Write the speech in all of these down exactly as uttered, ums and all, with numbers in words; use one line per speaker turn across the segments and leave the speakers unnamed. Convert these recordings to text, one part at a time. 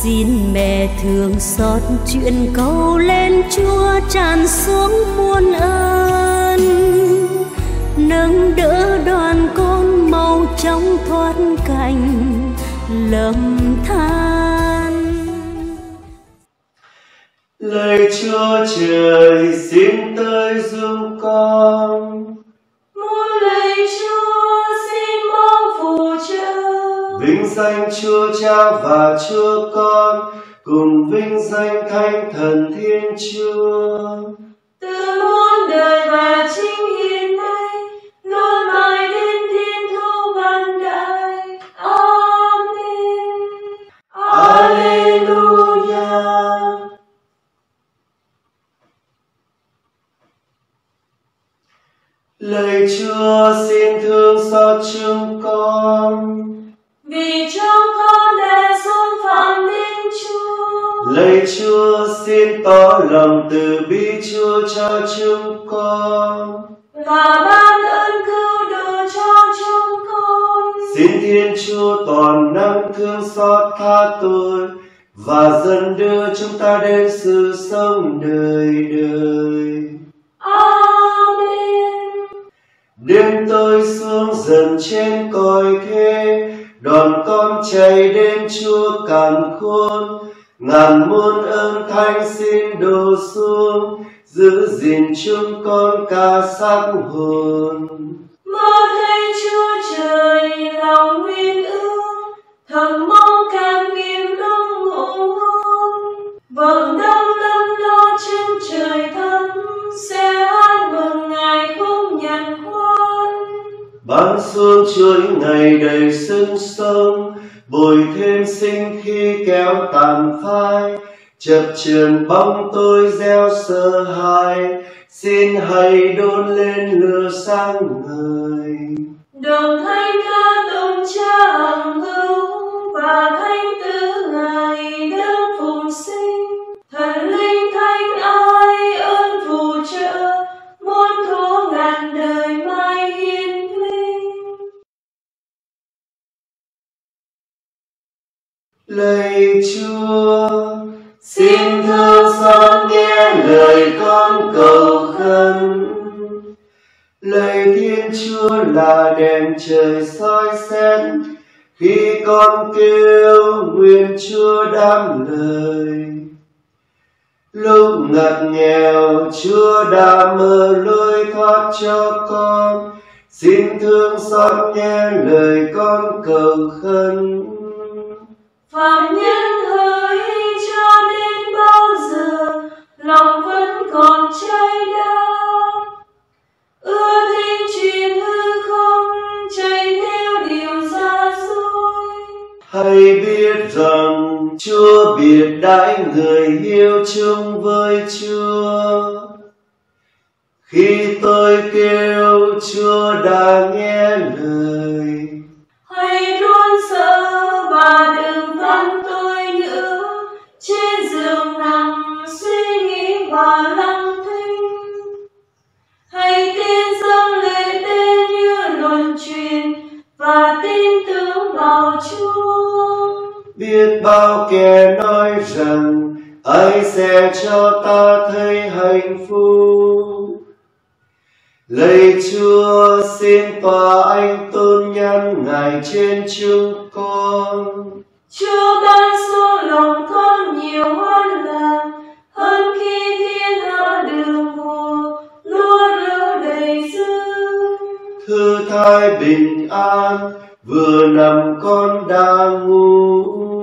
Xin mẹ thương xót chuyện câu lên Chúa tràn xuống muôn ơn, nâng đỡ đoàn con mau chóng thoát cảnh lầm than.
Lạy Chúa Trời xin tới giúp con,
muôn lạy Chúa xin mong phù trợ.
Vinh danh Chúa Cha và Chúa Con, cùng vinh danh Thánh Thần Thiên Chúa,
từ muôn đời và chính hiện nay, luôn mãi đến thiên thu vạn đại. Amen.
Alleluia. Lạy Chúa xin thương xót chúng con,
vì chúng con đã xúc phạm đến Chúa.
Lạy Chúa xin tỏ lòng từ bi Chúa cho chúng con,
và ban ơn cứu độ cho chúng con.
Xin Thiên Chúa toàn năng thương xót tha tội và dần đưa chúng ta đến sự sống đời đời.
Amen.
Đêm tối xuống dần trên cõi thế, đoàn con chạy đến Chúa càn khôn. Ngàn muôn ơn thánh xin đổ xuống, giữ gìn chúng con cả xác hồn.
Mơ thấy Chúa Trời lòng nguyên ương, thầm mong càng nghiêm đông ngủ hôn. Vầng đông lâm lo trên trời thắm, sẽ hát mừng Ngài khúc nhật khoan.
Ban xuống chuỗi ngày đầy sức sống, bồi thêm sinh khi kéo tàn phai. Chập chờn bóng tôi gieo sợ hãi, xin hãy đốt lên lửa sáng ngời.
Đồng thanh ca tụng Cha hằng hữu, và thánh tứ Ngài đang phụng sinh. Thần linh thánh ai ơn phù trợ, muôn thuở ngàn đời mai hiển vinh.
Lạy Chúa, xin thương xót nghe lời con cầu khấn. Lạy Thiên Chúa là đèn trời soi xét, khi con kêu nguyện Chúa đáp lời. Lúc ngặt nghèo Chúa đã mở lối thoát cho con, xin thương xót nghe lời con cầu khấn.
Phạm nhân hỡi cho đến bao giờ, lòng vẫn còn cháy đau. Ưa thích chuyện hư không, chạy theo điều ra dối.
Hãy biết rằng Chúa biệt đãi người hiếu chung với Chúa. Khi tôi kêu Chúa đã nghe lời.
Hãy luôn sợ và đừng van tôi nữa, trên giường nằm suy nghĩ và lặng thinh. Hãy tin dâng lễ tên như luận truyền và tin tưởng vào Chúa.
Biết bao kẻ nói rằng ai sẽ cho ta thấy hạnh phúc. Lạy Chúa xin tỏa ánh tôn nhân Ngài trên chúng con.
Chúa ban số lòng con nhiều hơn là hơn khi thiên hạ đường mùa lúa rêu đầy dư.
Thư thái bình an vừa nằm con đã ngủ,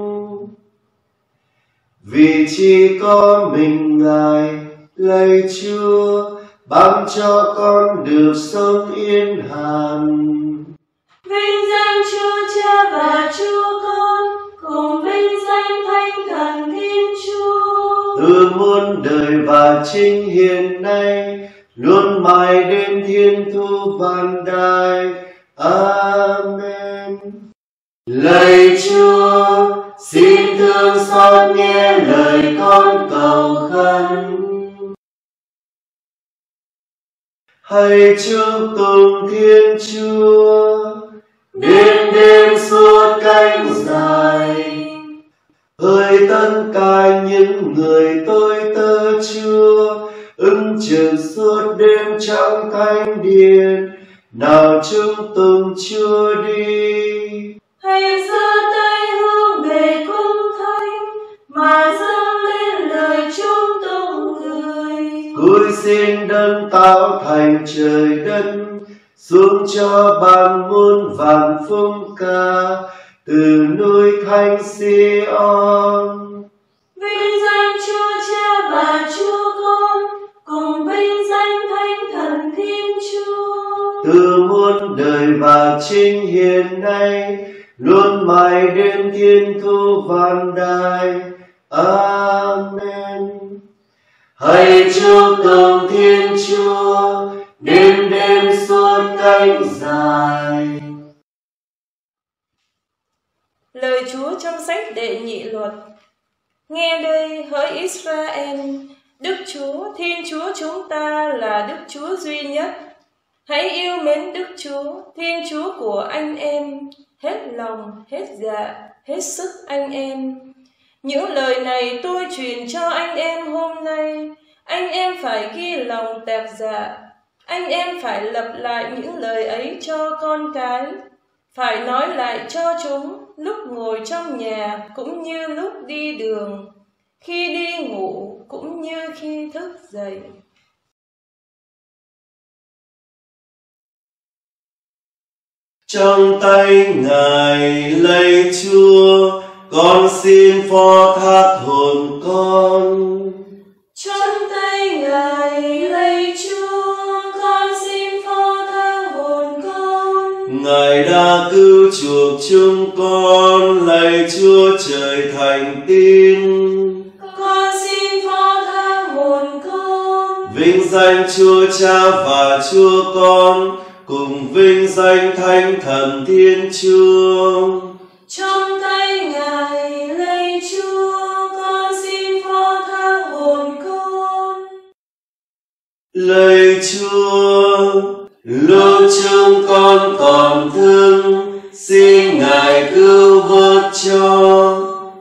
vì chỉ có mình Ngài lạy Chúa ban cho con được sống yên hàn.
Vinh danh Chúa Cha và Chúa Con, cùng vinh danh Thánh Thần Thiên Chúa,
từ muôn đời và chính hiện nay, luôn mãi đến thiên thu vạn đại. Amen. Lạy Chúa, xin thương xót nghe lời con cầu khấn. Hãy chúc tụng Thiên Chúa đến đêm suốt cánh dài, hỡi tất những người tôi tớ Chúa, ứng chừng suốt đêm trong thánh điện. Nào chúng tùng Chúa đi.
Hãy giơ tay hướng về cung thánh mà dâng lên lời chúng tụng người.
Cúi xin đấng tạo thành trời đất, xuống cho ban muôn vạn phúc ca từ núi thánh Sion.
Vinh danh Chúa Cha và Chúa Con, cùng vinh danh Thánh Thần Thiên Chúa,
từ muôn đời và chính hiện nay, luôn mãi đến thiên thu vạn đại. Amen. Hãy chúc tụng Thiên Chúa, đêm đêm suốt cánh dài.
Lời Chúa trong sách Đệ Nhị Luật. Nghe đây, hỡi Israel, Đức Chúa, Thiên Chúa chúng ta là Đức Chúa duy nhất. Hãy yêu mến Đức Chúa, Thiên Chúa của anh em, hết lòng, hết dạ, hết sức anh em. Những lời này tôi truyền cho anh em hôm nay. Anh em phải ghi lòng tạc dạ. Anh em phải lặp lại những lời ấy cho con cái. Phải nói lại cho chúng lúc ngồi trong nhà cũng như lúc đi đường, khi đi ngủ cũng như khi thức dậy.
Trong tay Ngài lạy Chúa, con xin phó thác hồn con.
Trong tay Ngài lạy Chúa, con xin phó thác hồn con.
Ngài đã cứu chuộc chúng con, lạy Chúa trời thành tín.
Con xin phó thác hồn con.
Vinh danh Chúa Cha và Chúa Con, cùng vinh danh Thánh Thần Thiên Chúa.
Trong tay Ngài lạy Chúa, con xin phó thác hồn con.
Lạy Chúa, lúc chúng con còn thương, xin Ngài cứu vớt cho.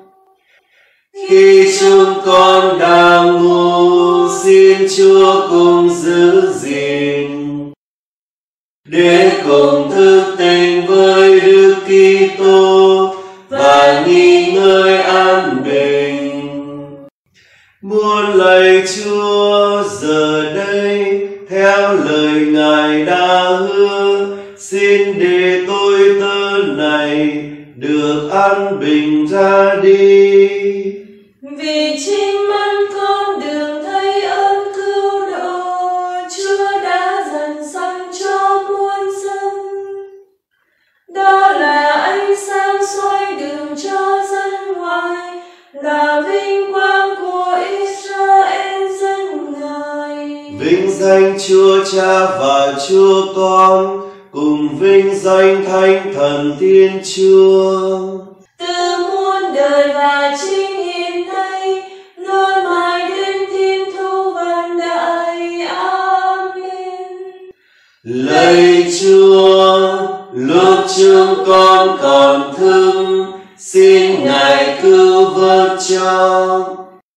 Khi chúng con đang ngủ, xin Chúa cùng giữ gìn, để cùng thức tỉnh với Đức Kitô và nghỉ ngơi an bình. Muôn lạy Chúa, giờ đây theo lời Ngài đã hứa, xin để tôi tớ này được an bình ra đi.
Vì chính mắt con đường thấy ơn cứu độ, Chúa đã dần sẵn cho muôn dân. Đó là ánh sáng soi đường cho dân ngoài, là vinh quang của Israel dân Ngài.
Vinh danh Chúa Cha và Chúa Con, cùng vinh danh Thánh Thần Thiên Chúa,
từ muôn đời và chính hiện nay, luôn mãi đến thiên thu vạn đại. Amen.
Lạy Chúa, lúc chúng con còn thương, xin Ngài cứu vớt cho.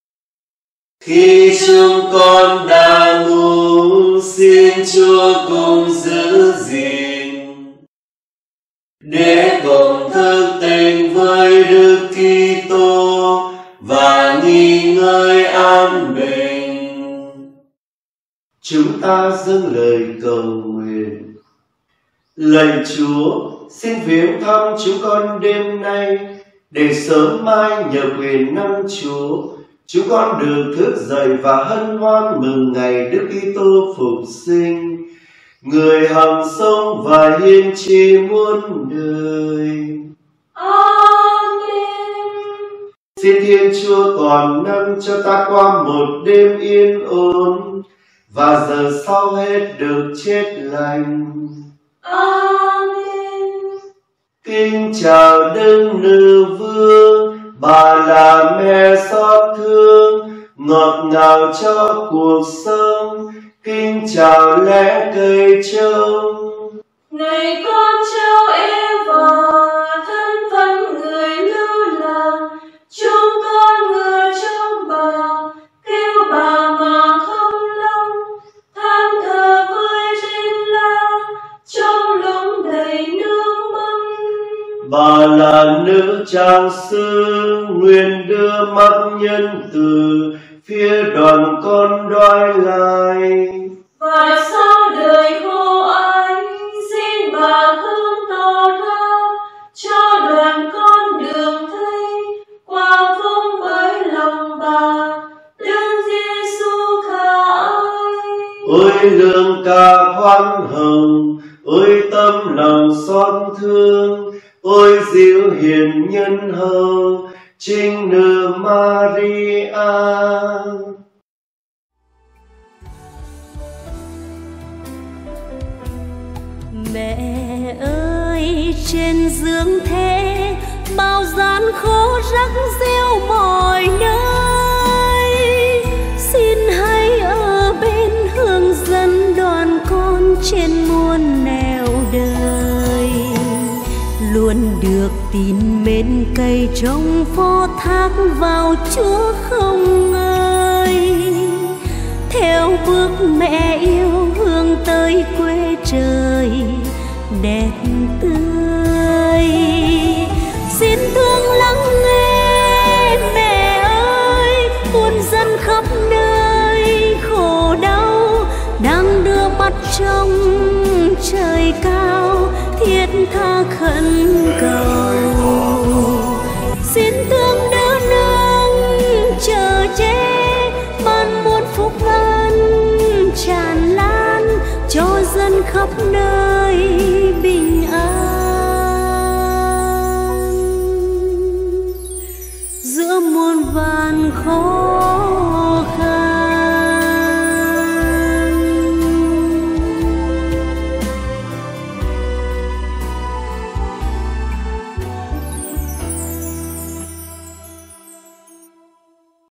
Khi chúng con đang ngủ, xin Chúa cùng giữ gìn, để cùng thức tỉnh với Đức Kitô và nghỉ ngơi an bình. Chúng ta dâng lời cầu nguyện. Lạy Chúa, xin viếng thăm chúng con đêm nay, để sớm mai nhờ quyền năng Chúa, chúng con được thức dậy và hân hoan mừng ngày Đức Kitô phục sinh, người hằng sống và hiên tri muôn đời.
Amen.
Xin Thiên Chúa toàn năng cho ta qua một đêm yên ổn, và giờ sau hết được chết lành.
Amen.
Kính chào Đức Nữ Vương, bà là mẹ xót thương, ngọt ngào cho cuộc sống. Kính chào lẽ cây trông.
Này con cháu Eva, thân phận người lưu lạc, chúng con ngựa trong bầy.
Vạn Sư nguyện đưa mắt nhân từ phía đoàn con đoái lai.
Và sau đời khô ái, xin bà thương tổ tha, cho đoàn con đường thấy qua vung với lòng bà, Đức Giêsu khả ơi.
Ôi lương ca khoan hồng, ôi tâm lòng xót thương, ôi dịu hiền nhân hậu, Trinh nữ Maria.
Mẹ ơi, trên dương thế bao gian khổ rắc rêu mọi nơi, xin hãy ở bên hướng dẫn đoàn con trên muôn nẻo đời, luôn được tin mến cây trồng phó thác vào Chúa không ngơi, theo bước mẹ yêu hướng tới quê trời đẹp tươi. Xin thương lắng nghe mẹ ơi, muôn dân khắp nơi khổ đau đang đưa mắt trong trời cao thiết tha khẩn cầu. Xin thương đỡ nâng chờ che ban muôn phúc ân tràn lan cho dân khắp nơi bình an giữa muôn vàn khó